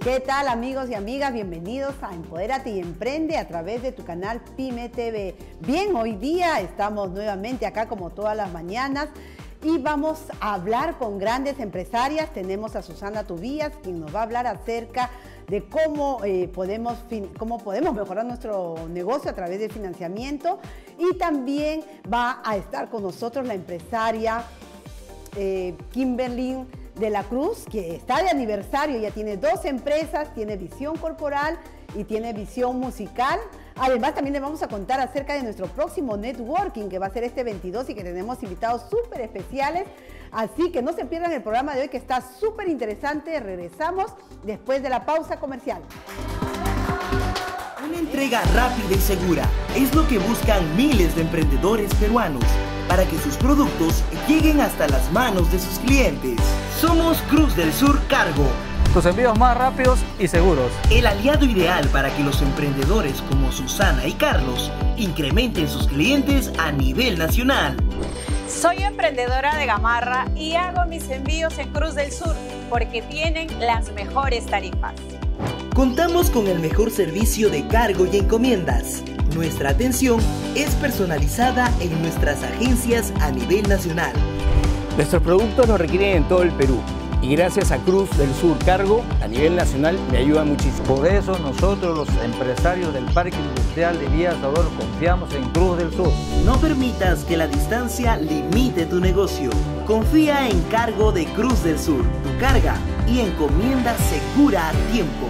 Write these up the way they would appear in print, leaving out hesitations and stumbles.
¿Qué tal, amigos y amigas? Bienvenidos a Empodérate y Emprende a través de tu canal Pyme TV. Bien, hoy día estamos nuevamente acá como todas las mañanas y vamos a hablar con grandes empresarias. Tenemos a Susana Tubías, quien nos va a hablar acerca de cómo podemos mejorar nuestro negocio a través del financiamiento, y también va a estar con nosotros la empresaria Kimberly de la Cruz, que está de aniversario. Ya tiene 2 empresas, tiene visión corporal y tiene visión musical. Además, también le vamos a contar acerca de nuestro próximo networking, que va a ser este 22 y que tenemos invitados súper especiales. Así que no se pierdan el programa de hoy, que está súper interesante. Regresamos después de la pausa comercial. Una entrega rápida y segura es lo que buscan miles de emprendedores peruanos para que sus productos lleguen hasta las manos de sus clientes. Somos Cruz del Sur Cargo. Tus envíos más rápidos y seguros. El aliado ideal para que los emprendedores como Susana y Carlos incrementen sus clientes a nivel nacional. Soy emprendedora de Gamarra y hago mis envíos en Cruz del Sur porque tienen las mejores tarifas. Contamos con el mejor servicio de cargo y encomiendas. Nuestra atención es personalizada en nuestras agencias a nivel nacional. Nuestros productos los requieren en todo el Perú y gracias a Cruz del Sur Cargo a nivel nacional me ayuda muchísimo. Por eso nosotros, los empresarios del Parque Industrial de Villa Salvador, confiamos en Cruz del Sur. No permitas que la distancia limite tu negocio. Confía en Cargo de Cruz del Sur, tu carga y encomienda segura a tiempo.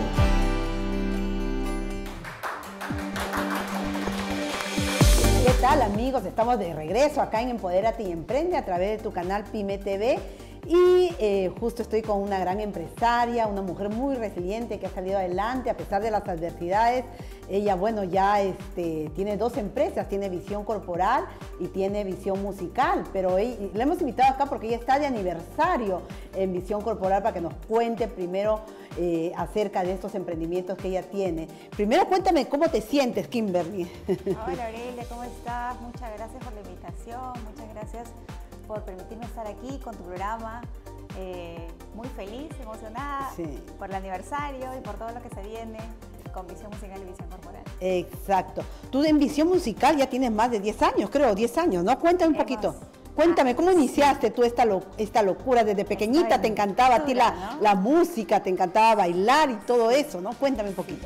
¿Qué tal, amigos? Estamos de regreso acá en Empodérate y Emprende a través de tu canal Pyme TV. Y justo estoy con una gran empresaria, una mujer muy resiliente que ha salido adelante a pesar de las adversidades. Ella, bueno, ya tiene 2 empresas, tiene visión corporal y tiene visión musical, pero la hemos invitado acá porque ella está de aniversario en visión corporal, para que nos cuente primero acerca de estos emprendimientos que ella tiene. Primero, cuéntame cómo te sientes, Kimberly. Hola, Aurelia, ¿cómo estás? Muchas gracias por la invitación, muchas gracias por permitirme estar aquí con tu programa. Muy feliz, emocionada por el aniversario y por todo lo que se viene con visión musical y visión corporal. Exacto. Tú en visión musical ya tienes más de 10 años, creo, 10 años, ¿no? Cuéntame un poquito. Cuéntame, ¿cómo iniciaste tú esta locura? Desde pequeñita te encantaba a ti la música, te encantaba bailar y todo eso, ¿no? Cuéntame un poquito.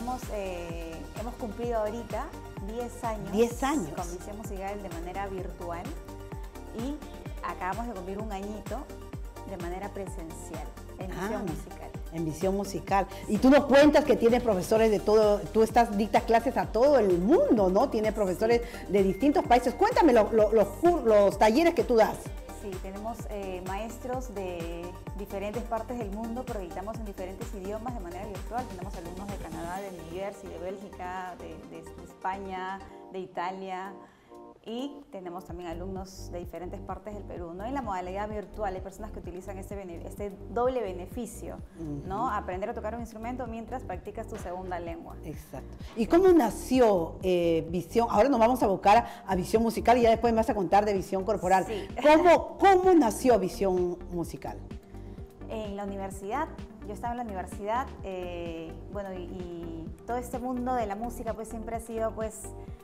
Hemos cumplido ahorita 10 años. 10 años. Con visión musical de manera virtual. Y acabamos de cumplir un añito de manera presencial, en visión musical. En visión musical. Y tú nos cuentas que tienes profesores de todo, dictas clases a todo el mundo, ¿no? Tienes profesores de distintos países. Cuéntame los talleres que tú das. Sí, tenemos maestros de diferentes partes del mundo, pero editamos en diferentes idiomas de manera virtual. Tenemos alumnos de Canadá, de New Jersey, de Bélgica, de España, de Italia. Y tenemos también alumnos de diferentes partes del Perú, ¿no? En la modalidad virtual hay personas que utilizan este doble beneficio, ¿no? Aprender a tocar un instrumento mientras practicas tu segunda lengua. Exacto. ¿Y cómo nació visión? Ahora nos vamos a abocar a visión musical y ya después me vas a contar de visión corporal. Sí. ¿Cómo nació visión musical? En la universidad. Yo estaba en la universidad, bueno, y todo este mundo de la música pues siempre ha sido pues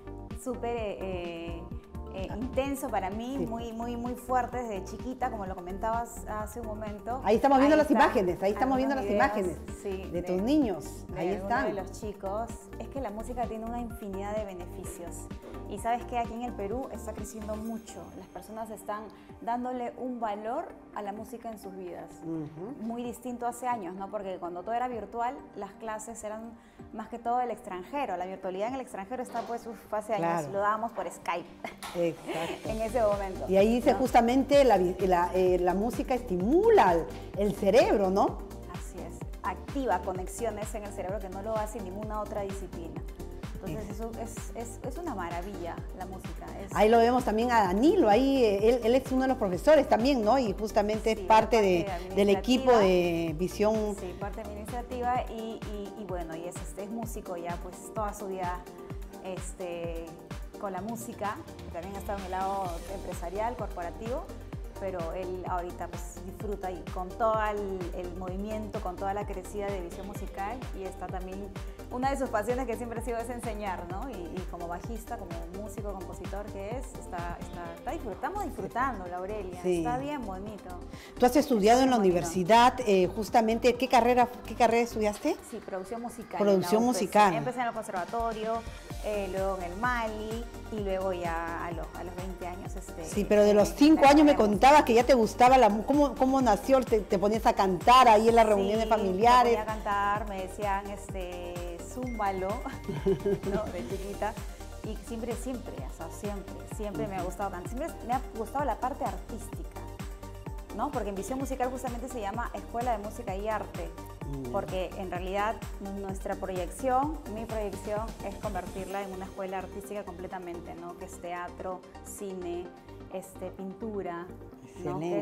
súper intenso para mí, muy fuerte desde chiquita, como lo comentabas hace un momento. Ahí estamos viendo las imágenes, de tus niños, ahí están. De los chicos. Es que la música tiene una infinidad de beneficios y sabes que aquí en el Perú está creciendo mucho, las personas están dándole un valor a la música en sus vidas, muy distinto hace años, ¿no? Porque cuando todo era virtual, las clases eran más que todo del extranjero, la virtualidad en el extranjero está pues hace años, lo dábamos por Skype. Exacto. En ese momento. Y ahí dice justamente la música estimula el cerebro, ¿no? Así es, activa conexiones en el cerebro que no lo hace ninguna otra disciplina. Entonces eso es una maravilla, la música. Ahí lo vemos también a Danilo, ahí él es uno de los profesores también, ¿no? Y justamente es parte del equipo de visión. Sí, parte administrativa y bueno, y es músico ya pues toda su vida con la música, también ha estado en el lado empresarial, corporativo, pero él ahorita pues disfruta y con todo el movimiento, con toda la crecida de Visión Musical, y está también, una de sus pasiones que siempre ha sido es enseñar, ¿no? Y como bajista, como músico, compositor que es, estamos disfrutando, la Aurelia, sí. Está bien bonito. Tú has estudiado en la bonito. universidad, justamente, ¿qué carrera estudiaste? Sí, producción musical. Producción musical. Empecé en el conservatorio, luego en el Mali, y luego ya a los 20 años. Sí, pero de los 5 años me contabas que ya te gustaba ¿cómo nació? ¿Te ponías a cantar ahí en las reuniones familiares? Me ponía a cantar, me decían, zúmbalo, ¿no? De chiquita. Y siempre me ha gustado cantar. Siempre me ha gustado la parte artística, ¿no? Porque en Visión Musical justamente se llama Escuela de Música y Arte. Porque en realidad nuestra proyección, mi proyección es convertirla en una escuela artística completamente, ¿no? Que es teatro, cine, pintura, ¿no? Que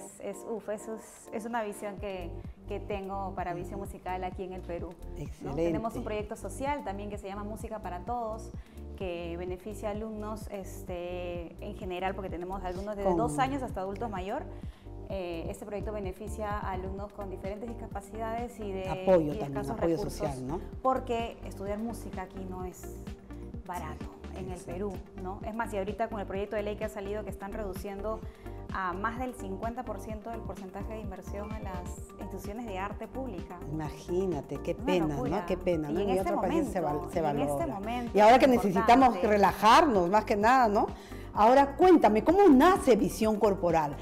es una visión que tengo para Visión Musical aquí en el Perú, ¿no? Tenemos un proyecto social también que se llama Música para Todos, que beneficia a alumnos en general, porque tenemos alumnos de 2 años hasta adultos mayor. Este proyecto beneficia a alumnos con diferentes discapacidades y de escasos recursos, social, ¿no? Porque estudiar música aquí no es barato en el Perú, ¿no? Es más, y ahorita con el proyecto de ley que ha salido, que están reduciendo a más del 50% del porcentaje de inversión a las instituciones de arte pública. Imagínate, qué pena, ¿no? Qué pena, ¿no? Y en otro país se valora. En este momento. Y ahora que necesitamos relajarnos, más que nada, ¿no? Ahora cuéntame, ¿cómo nace Visión Corporal?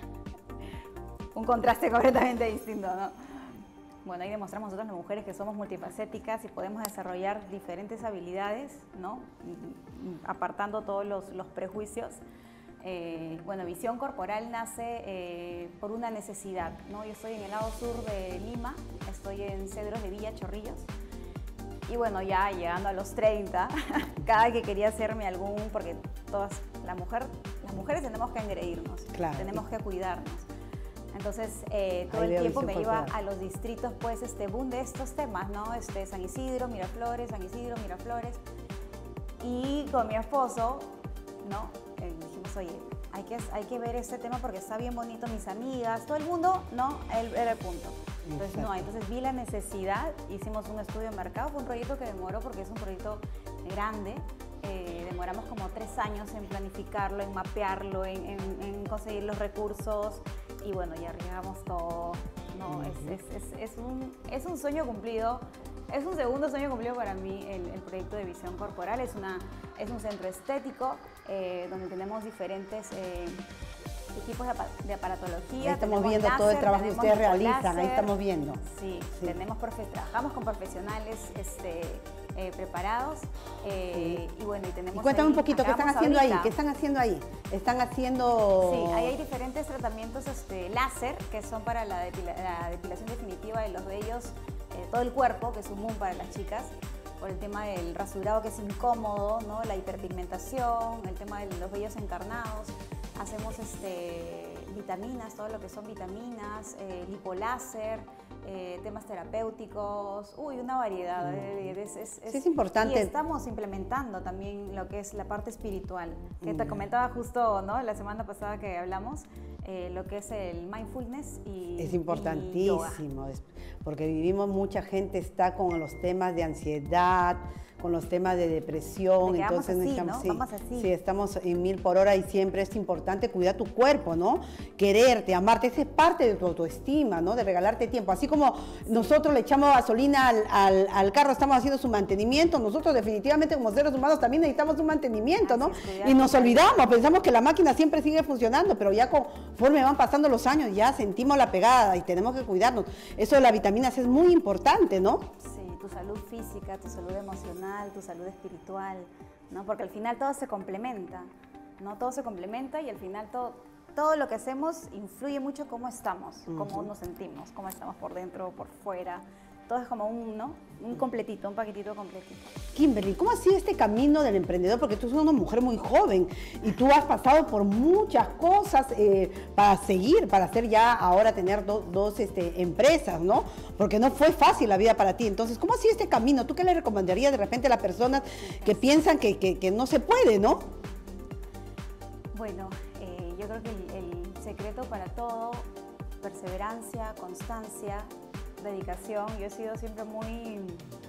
Un contraste completamente distinto, ¿no? Bueno, ahí demostramos nosotros las mujeres que somos multifacéticas y podemos desarrollar diferentes habilidades, ¿no? Apartando todos los prejuicios. Bueno, Visión Corporal nace por una necesidad, ¿no? Yo estoy en el lado sur de Lima, estoy en Cedros de Villa, Chorrillos. Y bueno, ya llegando a los 30, cada que quería hacerme porque las mujeres tenemos que engreírnos, claro, tenemos que cuidarnos. Entonces, todo el tiempo me iba a los distritos, pues, boom de estos temas, ¿no? San Isidro, Miraflores, Y con mi esposo, ¿no? Dijimos, oye, hay que ver este tema porque está bien bonito, mis amigas, todo el mundo, ¿no? Él era el punto. Entonces vi la necesidad, hicimos un estudio de mercado, fue un proyecto que demoró porque es un proyecto grande. Demoramos como 3 años en planificarlo, en mapearlo, en conseguir los recursos. Y bueno, ya arriesgamos todo, ¿no? Es un sueño cumplido, es un segundo sueño cumplido para mí el proyecto de Visión Corporal. Es un centro estético donde tenemos diferentes equipos de aparatología. Ahí estamos viendo láser, todo el trabajo que ustedes realizan, láser, ahí estamos viendo. Sí. Trabajamos con profesionales preparados y bueno, y tenemos. Y cuéntame un poquito, ¿qué están haciendo ahí? ¿Qué están haciendo ahí? Están haciendo. Sí, ahí hay diferentes tratamientos láser que son para la depilación definitiva de los vellos, todo el cuerpo, que es un boom para las chicas, por el tema del rasurado que es incómodo, ¿no? La hiperpigmentación, el tema de los vellos encarnados. Hacemos vitaminas, todo lo que son vitaminas, lipoláser, temas terapéuticos, una variedad. Sí, es importante. Y estamos implementando también lo que es la parte espiritual, que te comentaba justo, ¿no? La semana pasada que hablamos, lo que es el mindfulness y es importantísimo, porque mucha gente está con los temas de ansiedad, con los temas de depresión, entonces estamos en 1000 por hora y siempre es importante cuidar tu cuerpo, ¿no? Quererte, amarte, esa es parte de tu autoestima, ¿no? De regalarte tiempo, así como nosotros le echamos gasolina al carro, estamos haciendo su mantenimiento, nosotros definitivamente como seres humanos también necesitamos un mantenimiento, ¿no? Y nos olvidamos, pensamos que la máquina siempre sigue funcionando, pero ya conforme van pasando los años ya sentimos la pegada y tenemos que cuidarnos. Eso de las vitaminas es muy importante, ¿no? Sí, tu salud física, tu salud emocional, tu salud espiritual, ¿no? Porque al final todo se complementa, ¿no? Todo se complementa y al final todo lo que hacemos influye mucho cómo estamos, cómo nos sentimos, cómo estamos por dentro, por fuera. Todo es como un completito, un paquetito completito. Kimberly, ¿cómo ha sido este camino del emprendedor? Porque tú eres una mujer muy joven y tú has pasado por muchas cosas para hacer ya ahora tener dos empresas, ¿no? Porque no fue fácil la vida para ti. Entonces, ¿cómo ha sido este camino? ¿Tú qué le recomendarías de repente a las personas que piensan que no se puede, no? Bueno, yo creo que el secreto para todo, perseverancia, constancia, dedicación. Yo he sido siempre muy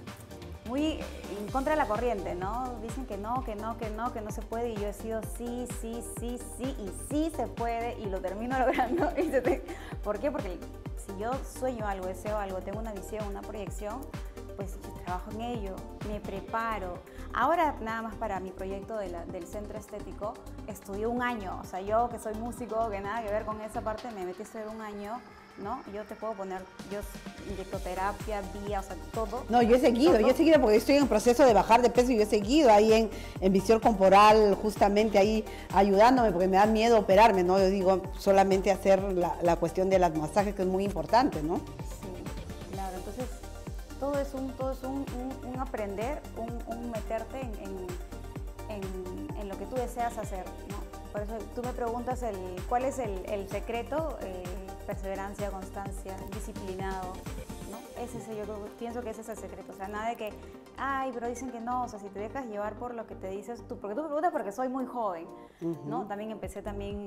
en contra de la corriente, ¿no? Dicen que no se puede, y yo he sido sí, y sí se puede, y lo termino logrando. ¿Por qué? Porque si yo sueño algo, deseo algo, tengo una visión, una proyección, pues yo trabajo en ello, me preparo. Ahora, nada más para mi proyecto del centro estético, estudié un año. O sea, yo que soy músico, que nada que ver con esa parte, me metí a estudiar un año, ¿no? Yo te puedo poner, inyectoterapia, vía, o sea, todo. No, yo he seguido porque estoy en proceso de bajar de peso, y yo he seguido ahí en visión corporal, justamente ahí ayudándome, porque me da miedo operarme, ¿no? Yo digo, solamente hacer la cuestión de las masajes, que es muy importante, ¿no? Sí, claro, entonces todo es un aprender, un meterte en lo que tú deseas hacer, ¿no? Por eso tú me preguntas cuál es el secreto, perseverancia, constancia, disciplinado, ¿no? Pienso que ese es el secreto. O sea, nada de que, ay, pero dicen que no. O sea, si te dejas llevar por lo que te dices tú, porque tú me preguntas porque soy muy joven, ¿no? También empecé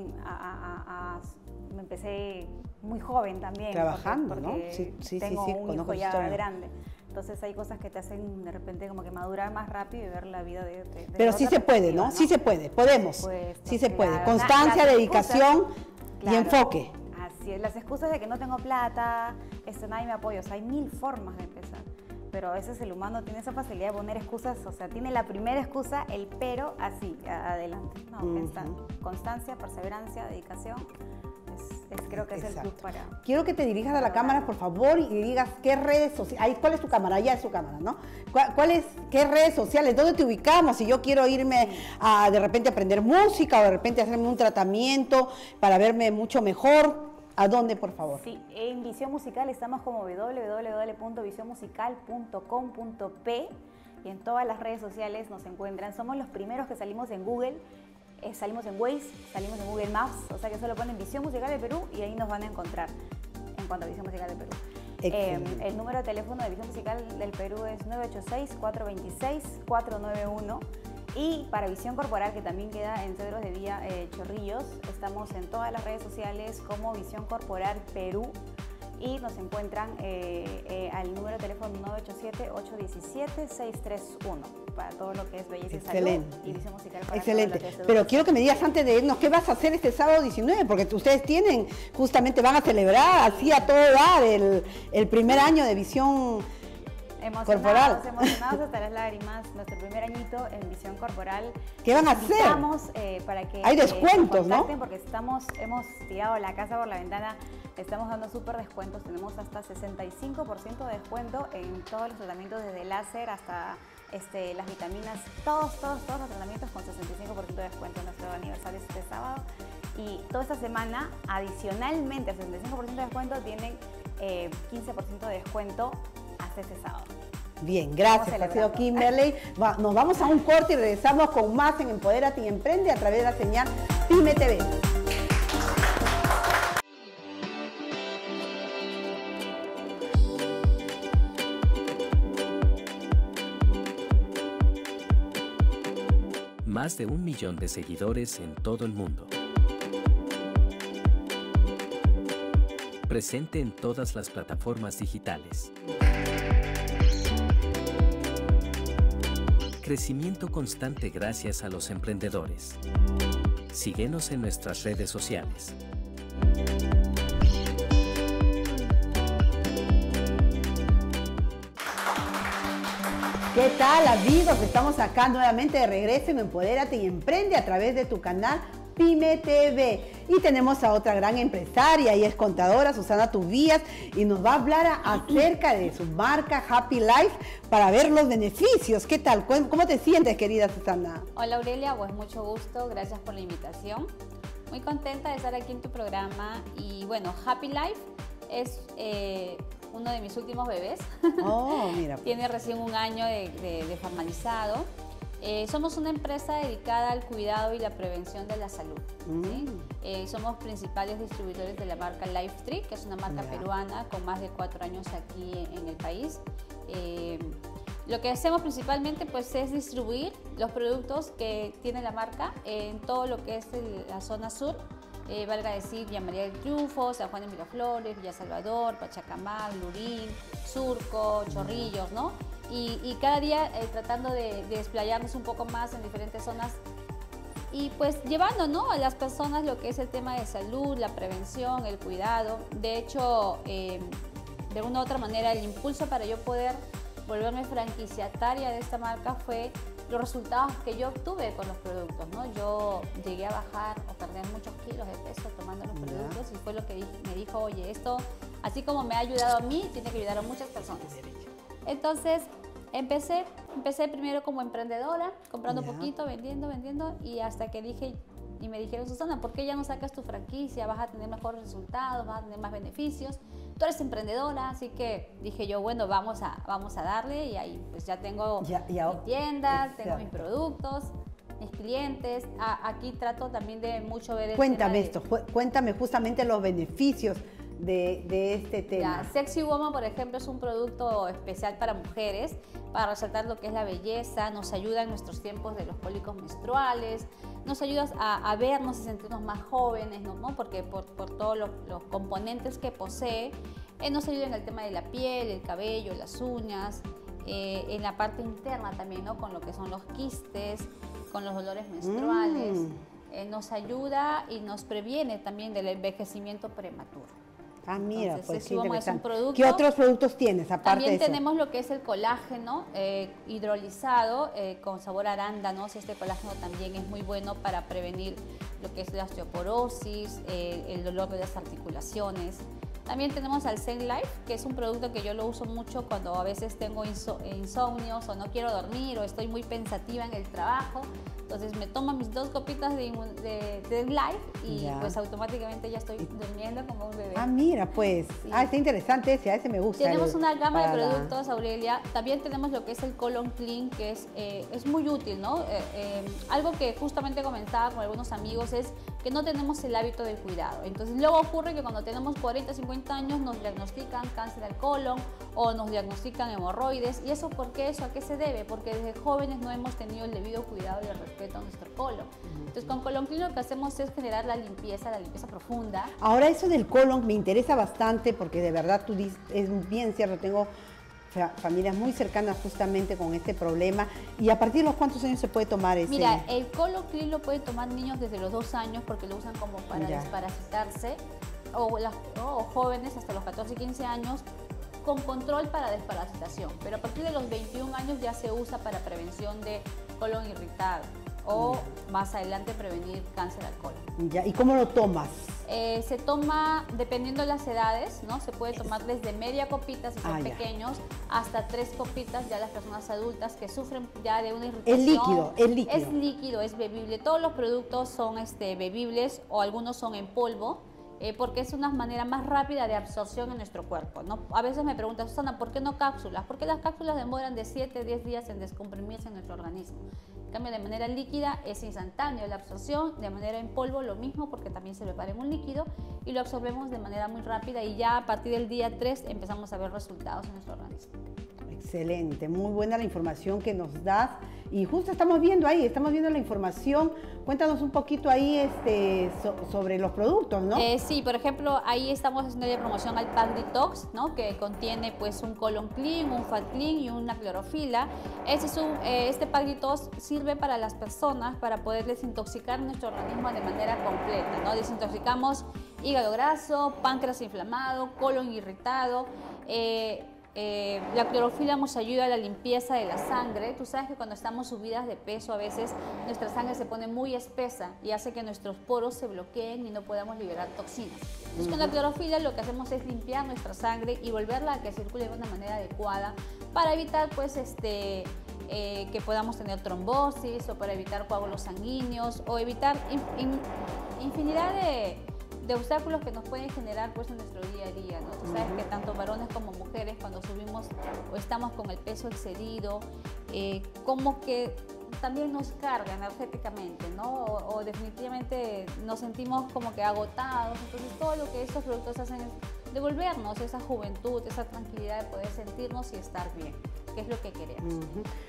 me empecé muy joven también. Trabajando, porque ¿no? Sí, tengo un hijo ya historia grande. Entonces hay cosas que te hacen de repente como que madurar más rápido y ver la vida de Pero sí se puede, ¿no? Sí se puede, podemos. Pues, sí se puede. claro. Constancia, dedicación y claro, enfoque. Así es. Las excusas de que no tengo plata, nadie me apoya. O sea, hay 1000 formas de empezar. Pero a veces el humano tiene esa facilidad de poner excusas. O sea, tiene la primera excusa, el pero, así, adelante. No, constancia, perseverancia, dedicación. Creo que es el plus para... Quiero que te dirijas a la cámara, por favor, y digas qué redes sociales... ¿Cuál es tu cámara? Ya es su cámara, ¿no? ¿Qué redes sociales? ¿Dónde te ubicamos? Si yo quiero irme a de repente aprender música, o de repente hacerme un tratamiento para verme mucho mejor, ¿a dónde, por favor? Sí, en Visión Musical estamos como www.visionmusical.com.p, y en todas las redes sociales nos encuentran. Somos los primeros que salimos en Google. Salimos en Waze, salimos en Google Maps, o sea que solo ponen Visión Musical de Perú y ahí nos van a encontrar en cuanto a Visión Musical de Perú. El número de teléfono de Visión Musical del Perú es 986-426-491, y para Visión Corporal, que también queda en Cedros de Villa, Chorrillos, estamos en todas las redes sociales como Visión Corporal Perú, y nos encuentran al número de teléfono 987-817-631 para todo lo que es belleza y salud, y Visión Musical para excelente. todo lo que es Pero quiero que me digas antes de irnos, ¿qué vas a hacer este sábado 19? Porque ustedes van a celebrar así a todo dar el primer año de Visión Corporal. Emocionados hasta las lágrimas, nuestro primer añito en Visión Corporal. ¿Qué van a hacer? Para que hay descuentos, ¿no? Porque hemos tirado la casa por la ventana. Estamos dando súper descuentos, tenemos hasta 65% de descuento en todos los tratamientos, desde láser hasta las vitaminas, todos los tratamientos con 65% de descuento en nuestro aniversario este sábado. Y toda esta semana, adicionalmente al 65% de descuento, tienen 15% de descuento hasta este sábado. Bien, gracias. Ha sido Kimberly. Nos vamos a un corte y regresamos con más en Empodérate y Emprende a través de la señal PYME TV. Más de 1 millón de seguidores en todo el mundo. Presente en todas las plataformas digitales. Crecimiento constante gracias a los emprendedores. Síguenos en nuestras redes sociales. ¿Qué tal, amigos? Estamos acá nuevamente de regreso en Empodérate y Emprende a través de tu canal PYME TV. Y tenemos a otra gran empresaria, ella es contadora, Susana Tubías, y nos va a hablar acerca de su marca Happy Life para ver los beneficios. ¿Qué tal? ¿Cómo te sientes, querida Susana? Hola, Aurelia, pues mucho gusto, gracias por la invitación. Muy contenta de estar aquí en tu programa. Y bueno, Happy Life es uno de mis últimos bebés. Oh, mira. Tiene recién 1 año de formalizado. Somos una empresa dedicada al cuidado y la prevención de la salud. ¿Sí? Somos principales distribuidores de la marca Lifetree, que es una marca peruana con más de 4 años aquí en el país. Lo que hacemos principalmente pues es distribuir los productos que tiene la marca en todo lo que es la zona sur, valga decir Villa María del Triunfo, San Juan de Miraflores, Villa Salvador, Pachacamac, Lurín, Surco, Chorrillos, ¿no? Y cada día tratando de desplayarnos un poco más en diferentes zonas y pues llevando, ¿no?, a las personas lo que es el tema de salud, la prevención, el cuidado. De hecho, de una u otra manera, el impulso para yo poder volverme franquiciataria de esta marca fue los resultados que yo obtuve con los productos, ¿no? Yo llegué a bajar o perder muchos kilos de peso tomando los productos y fue lo que me dijo, oye, esto, así como me ha ayudado a mí, tiene que ayudar a muchas personas. Entonces, empecé primero como emprendedora, comprando poquito, vendiendo y hasta que dije, y me dijeron, Susana, ¿por qué ya no sacas tu franquicia? Vas a tener mejores resultados, vas a tener más beneficios. Tú eres emprendedora, así que dije yo, bueno, vamos a darle y ahí pues ya tengo mi tienda, tengo mis productos, mis clientes. Aquí trato también de mucho ver el Cuéntame tema cuéntame justamente los beneficios de este tema. Sexy Woman, por ejemplo, es un producto especial para mujeres, para resaltar lo que es la belleza, nos ayuda en nuestros tiempos de los cólicos menstruales, nos ayuda a vernos y sentirnos más jóvenes, ¿no? Porque por todos los componentes que posee, nos ayuda en el tema de la piel, el cabello, las uñas, en la parte interna también, ¿no?, con lo que son los quistes, con los dolores menstruales, nos ayuda y nos previene también del envejecimiento prematuro. Ah, mira, entonces, pues qué interesante. ¿Qué otros productos tienes aparte También de eso? tenemos lo que es el colágeno hidrolizado con sabor a arándanos. Este colágeno también es muy bueno para prevenir lo que es la osteoporosis, el dolor de las articulaciones. También tenemos al Zen Life, que es un producto que yo lo uso mucho cuando a veces tengo insomnios o no quiero dormir o estoy muy pensativa en el trabajo. Entonces me tomo mis 2 copitas de Life y pues automáticamente ya estoy durmiendo como un bebé. Ah, mira, pues. Sí. Está interesante ese, a ese me gusta. Tenemos una gama de productos, Aurelia. También tenemos lo que es el Colon Clean, que es muy útil, ¿no? Algo que justamente comentaba con algunos amigos es que no tenemos el hábito del cuidado. Entonces luego ocurre que cuando tenemos 40, 50 años nos diagnostican cáncer al colon o nos diagnostican hemorroides. ¿Y eso por qué? ¿Eso a qué se debe? Porque desde jóvenes no hemos tenido el debido cuidado y el respeto a nuestro colon. Entonces con Colon Clean lo que hacemos es generar la limpieza profunda. Ahora eso del colon me interesa bastante porque de verdad tú dices, es bien cierto, tengo familias muy cercanas justamente con este problema. ¿Y a partir de los cuántos años se puede tomar ese? Mira, el Colon Clean lo pueden tomar niños desde los 2 años porque lo usan como para desparasitarse o jóvenes hasta los 14 y 15 años con control para desparasitación, pero a partir de los 21 años ya se usa para prevención de colon irritado o más adelante prevenir cáncer al colon. Ya, ¿y cómo lo tomas? Se toma dependiendo de las edades, ¿no? Se puede tomar desde media copita si son pequeños hasta 3 copitas ya las personas adultas que sufren ya de una irritación. Es líquido. Es líquido, es bebible. Todos los productos son bebibles o algunos son en polvo. Porque es una manera más rápida de absorción en nuestro cuerpo, ¿no? A veces me preguntan, Susana, ¿por qué no cápsulas? Porque las cápsulas demoran de 7 a 10 días en descomprimirse en nuestro organismo. En cambio, de manera líquida es instantáneo la absorción, de manera en polvo lo mismo porque también se prepara en un líquido y lo absorbemos de manera muy rápida y ya a partir del día 3 empezamos a ver resultados en nuestro organismo. Excelente, muy buena la información que nos das y justo estamos viendo la información. Cuéntanos un poquito ahí sobre los productos, ¿no? Sí, por ejemplo, ahí estamos haciendo la promoción al Pack Detox, ¿no? Que contiene pues un Colon Clean, un Fat Clean y una clorofila. Este Pack Detox sirve para las personas para poder desintoxicar nuestro organismo de manera completa, ¿no? Desintoxicamos hígado graso, páncreas inflamado, colon irritado. La clorofila nos ayuda a la limpieza de la sangre. Tú sabes que cuando estamos subidas de peso a veces nuestra sangre se pone muy espesa y hace que nuestros poros se bloqueen y no podamos liberar toxinas. Entonces con la clorofila lo que hacemos es limpiar nuestra sangre y volverla a que circule de una manera adecuada para evitar pues que podamos tener trombosis o para evitar coágulos sanguíneos o evitar infinidad de obstáculos que nos pueden generar pues en nuestro día a día, ¿no? Tú sabes que tanto varones como mujeres cuando subimos o estamos con el peso excedido, como que también nos carga energéticamente, ¿no? O definitivamente nos sentimos como que agotados. Entonces todo lo que estos productos hacen es devolvernos esa juventud, esa tranquilidad de poder sentirnos y estar bien. que es lo que queremos.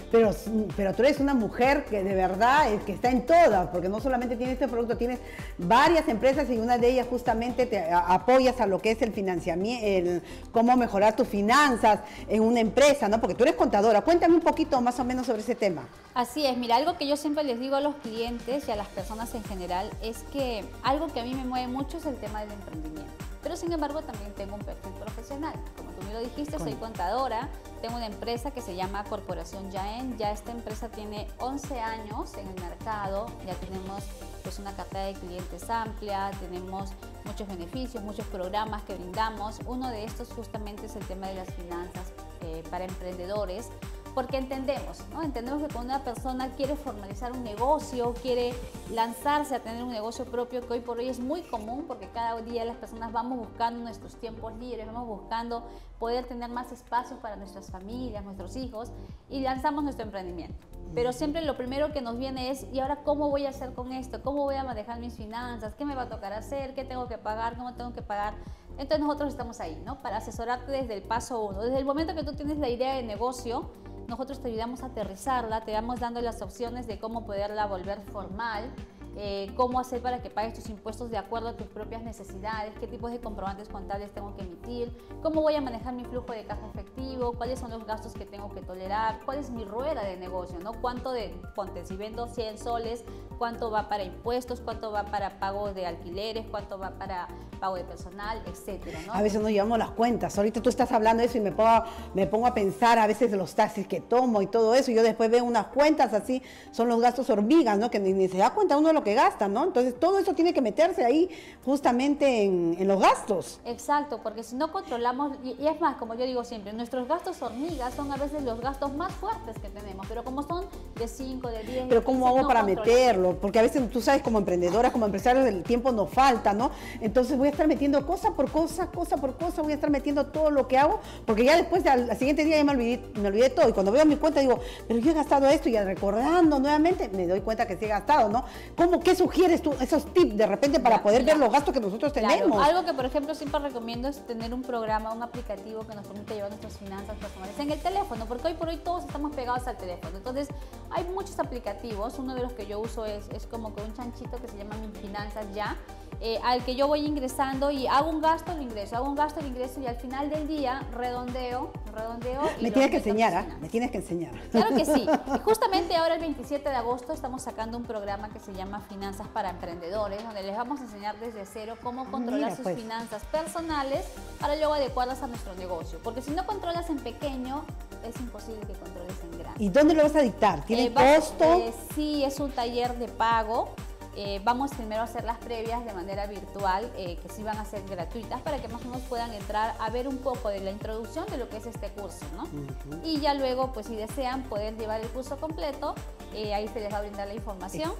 Pero tú eres una mujer que de verdad que está en todas, porque no solamente tienes este producto, tienes varias empresas y una de ellas justamente te apoyas a lo que es el financiamiento, cómo mejorar tus finanzas en una empresa, ¿no? Porque tú eres contadora. Cuéntame un poquito más o menos sobre ese tema. Así es, mira, algo que yo siempre les digo a los clientes y a las personas en general es que algo que a mí me mueve mucho es el tema del emprendimiento. Pero sin embargo también tengo un perfil profesional. Como tú me lo dijiste, soy contadora, tengo una empresa que se llama Corporación Yaen. Ya esta empresa tiene 11 años en el mercado, ya tenemos pues una cartera de clientes amplia, tenemos muchos beneficios, muchos programas que brindamos. Uno de estos justamente es el tema de las finanzas para emprendedores, porque entendemos, ¿no? Entendemos que cuando una persona quiere formalizar un negocio, quiere lanzarse a tener un negocio propio, que hoy por hoy es muy común, porque cada día las personas vamos buscando nuestros tiempos libres, vamos buscando poder tener más espacios para nuestras familias, nuestros hijos, y lanzamos nuestro emprendimiento. Pero siempre lo primero que nos viene es, ¿y ahora cómo voy a hacer con esto? ¿Cómo voy a manejar mis finanzas? ¿Qué me va a tocar hacer? ¿Qué tengo que pagar? ¿Cómo tengo que pagar? Entonces nosotros estamos ahí, ¿no? Para asesorarte desde el paso 1. Desde el momento que tú tienes la idea de negocio, nosotros te ayudamos a aterrizarla, te vamos dando las opciones de cómo poderla volver formal, cómo hacer para que pagues tus impuestos de acuerdo a tus propias necesidades, qué tipos de comprobantes contables tengo que emitir, cómo voy a manejar mi flujo de caja efectivo, cuáles son los gastos que tengo que tolerar, cuál es mi rueda de negocio, ¿no? Cuánto de, ponte, si vendo 100 soles, cuánto va para impuestos, cuánto va para pago de alquileres, cuánto va para pago de personal, etcétera, ¿no? A veces no llevamos las cuentas. Ahorita tú estás hablando de eso y me pongo a pensar a veces de los taxis que tomo y todo eso. Y yo después veo unas cuentas así, son los gastos hormigas, ¿no? Que ni se da cuenta uno de lo que gasta, ¿no? Entonces todo eso tiene que meterse ahí justamente en los gastos. Exacto, porque si no controlamos, y es más, como yo digo siempre, nuestros gastos hormigas son a veces los gastos más fuertes que tenemos, pero como son de 5, de 10... Pero ¿cómo hago para meterlo? Porque a veces tú sabes, como emprendedoras, como empresarios, el tiempo nos falta, ¿no? Entonces voy a estar metiendo cosa por cosa, voy a estar metiendo todo lo que hago, porque ya después, al siguiente día ya me olvidé todo, y cuando veo mi cuenta digo, pero yo he gastado esto, y recordando nuevamente, me doy cuenta que sí he gastado, ¿no? ¿Qué sugieres tú, esos tips de repente para poder ver los gastos que nosotros tenemos? Claro. Algo que, por ejemplo, siempre recomiendo es tener un programa, un aplicativo que nos permite llevar nuestras finanzas personales en el teléfono, porque hoy por hoy todos estamos pegados al teléfono. Entonces, hay muchos aplicativos. Uno de los que yo uso es como que un chanchito que se llama Mi Finanzas Ya, al que yo voy ingresando y hago un gasto, lo ingreso, hago un gasto, lo ingreso, y al final del día redondeo. Me tienes que enseñar, me tienes que enseñar. Claro que sí. Y justamente ahora el 27 de agosto estamos sacando un programa que se llama Finanzas para Emprendedores, donde les vamos a enseñar desde cero cómo controlar sus finanzas personales para luego adecuarlas a nuestro negocio. Porque si no controlas en pequeño, es imposible que controles en grande. ¿Y dónde lo vas a dictar? ¿Tiene costo? Sí, es un taller de pago. Vamos primero a hacer las previas de manera virtual, que sí van a ser gratuitas, para que más o menos puedan entrar a ver un poco de la introducción de lo que es este curso, ¿no? Y ya luego, pues si desean poder llevar el curso completo, ahí se les va a brindar la información.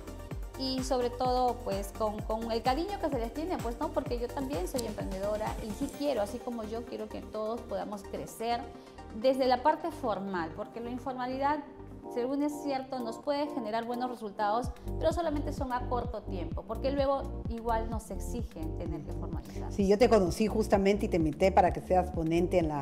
Y sobre todo, pues con el cariño que se les tiene, pues no, porque yo también soy emprendedora y sí quiero, así como yo quiero que todos podamos crecer desde la parte formal, porque la informalidad, según es cierto, nos puede generar buenos resultados, pero solamente son a corto tiempo, porque luego igual nos exigen tener que formalizar. Sí, yo te conocí justamente y te invité para que seas ponente en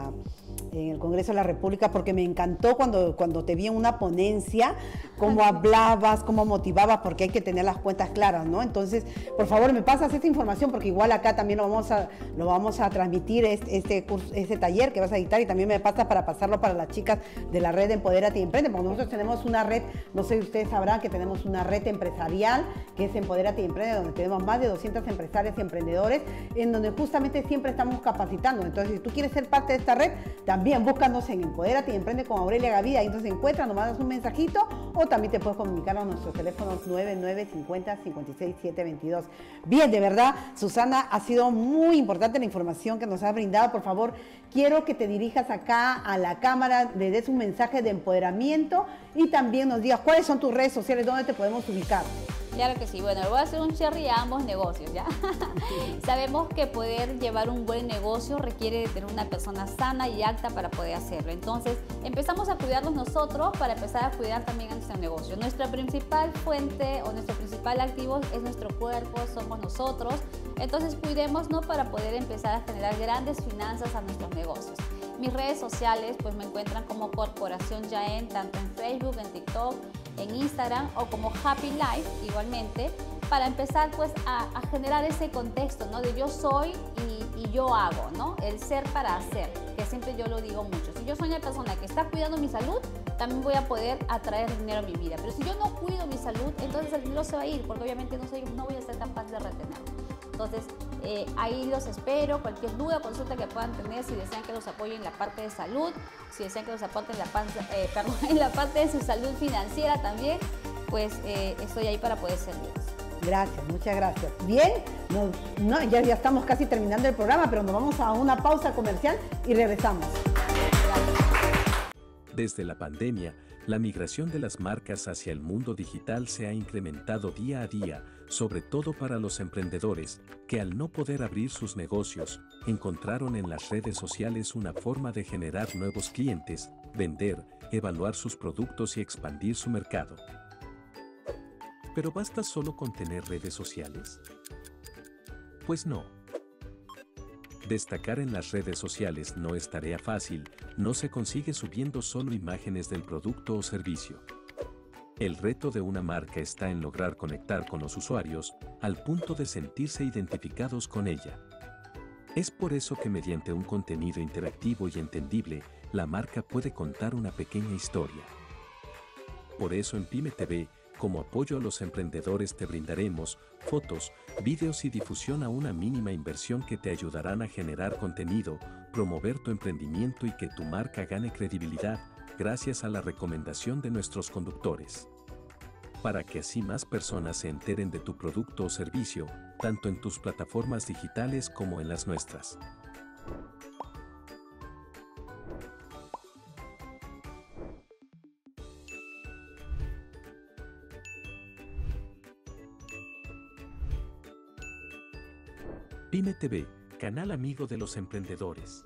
el Congreso de la República, porque me encantó cuando te vi en una ponencia, cómo hablabas, cómo motivabas, porque hay que tener las cuentas claras, ¿no? Entonces, por favor, me pasas esta información, porque igual acá también lo vamos a transmitir, este taller que vas a dictar, y también me pasa para pasarlo para las chicas de la red de Empodérate y Emprende, porque nosotros tenemos una red, no sé si ustedes sabrán que tenemos una red empresarial, que es Empodérate y Emprende, donde tenemos más de 200 empresarios y emprendedores, en donde justamente siempre estamos capacitando. Entonces, si tú quieres ser parte de esta red, también búscanos en Empodérate y Emprende con Aurelia Gavida, ahí entonces encuentras, nos mandas un mensajito, o también te puedes comunicar a nuestros teléfonos 9950-56722. Bien, de verdad, Susana, ha sido muy importante la información que nos has brindado. Por favor, quiero que te dirijas acá a la cámara, le des un mensaje de empoderamiento y también nos digas cuáles son tus redes sociales, dónde te podemos ubicar. Claro que sí. Bueno, le voy a hacer un cherry a ambos negocios, ¿ya? Sabemos que poder llevar un buen negocio requiere de tener una persona sana y apta para poder hacerlo. Entonces, empezamos a cuidarnos nosotros para empezar a cuidar también a nuestro negocio. Nuestra principal fuente o nuestro principal activo es nuestro cuerpo, somos nosotros. Entonces, cuidémonos para poder empezar a generar grandes finanzas a nuestros negocios. Mis redes sociales pues me encuentran como Corporación Jaén, tanto en Facebook, en TikTok, en Instagram o como Happy Life igualmente, para empezar pues a generar ese contexto, ¿no? De yo soy y yo hago, ¿no? El ser para hacer, que siempre yo lo digo mucho. Si yo soy una persona que está cuidando mi salud, también voy a poder atraer dinero a mi vida. Pero si yo no cuido mi salud, entonces el dinero se va a ir, porque obviamente no voy a ser capaz de retenerlo. Entonces, ahí los espero. Cualquier duda, consulta que puedan tener, si desean que los apoye en la parte de salud, si desean que los aporte en la parte de su salud financiera también, pues estoy ahí para poder servirles. Gracias, muchas gracias. Bien, ya estamos casi terminando el programa, pero nos vamos a una pausa comercial y regresamos. Desde la pandemia, la migración de las marcas hacia el mundo digital se ha incrementado día a día, sobre todo para los emprendedores, que al no poder abrir sus negocios, encontraron en las redes sociales una forma de generar nuevos clientes, vender, evaluar sus productos y expandir su mercado. ¿Pero basta solo con tener redes sociales? Pues no. Destacar en las redes sociales no es tarea fácil, no se consigue subiendo solo imágenes del producto o servicio. El reto de una marca está en lograr conectar con los usuarios al punto de sentirse identificados con ella. Es por eso que mediante un contenido interactivo y entendible, la marca puede contar una pequeña historia. Por eso en Pyme TV, como apoyo a los emprendedores, te brindaremos fotos, vídeos y difusión a una mínima inversión que te ayudarán a generar contenido, promover tu emprendimiento y que tu marca gane credibilidad gracias a la recomendación de nuestros conductores. Para que así más personas se enteren de tu producto o servicio, tanto en tus plataformas digitales como en las nuestras. Pyme TV, canal amigo de los emprendedores.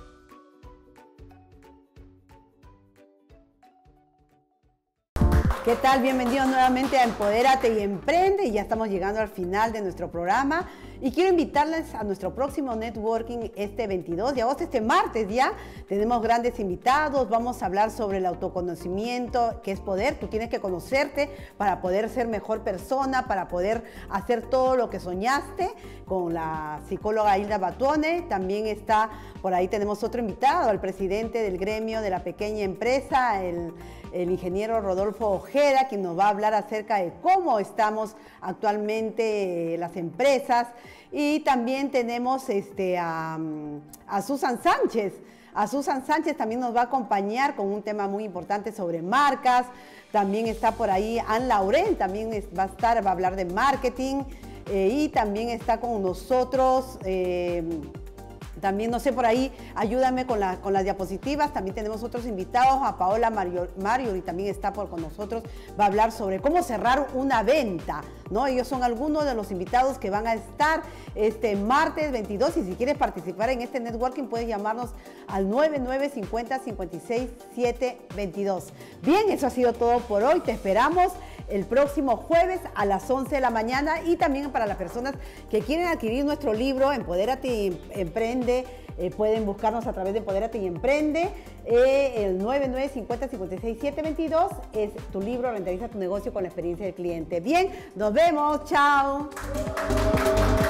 ¿Qué tal? Bienvenidos nuevamente a Empodérate y Emprende. Y ya estamos llegando al final de nuestro programa. Y quiero invitarles a nuestro próximo networking este 22 de agosto, este martes ya. Tenemos grandes invitados. Vamos a hablar sobre el autoconocimiento, que es poder. Tú tienes que conocerte para poder ser mejor persona, para poder hacer todo lo que soñaste, con la psicóloga Hilda Batuone. También está por ahí, tenemos otro invitado, al presidente del gremio de la pequeña empresa, el ingeniero Rodolfo Ojeda, quien nos va a hablar acerca de cómo estamos actualmente las empresas. Y también tenemos a Susan Sánchez. A Susan Sánchez también nos va a acompañar con un tema muy importante sobre marcas. También está por ahí Anne Lauren, también va a hablar de marketing. Y también está con nosotros... También, no sé, por ahí, ayúdame con las diapositivas. También tenemos otros invitados, a Paola Mario, y también está con nosotros. Va a hablar sobre cómo cerrar una venta, ¿no? Ellos son algunos de los invitados que van a estar este martes 22. Y si quieres participar en este networking, puedes llamarnos al 9950-56722. Bien, eso ha sido todo por hoy. Te esperamos el próximo jueves a las 11 de la mañana. Y también para las personas que quieren adquirir nuestro libro, Empodérate y Emprende, pueden buscarnos a través de Empodérate y Emprende. El 9950-56722 es tu libro, Rentabiliza tu negocio con la experiencia del cliente. Bien, nos vemos. Chao.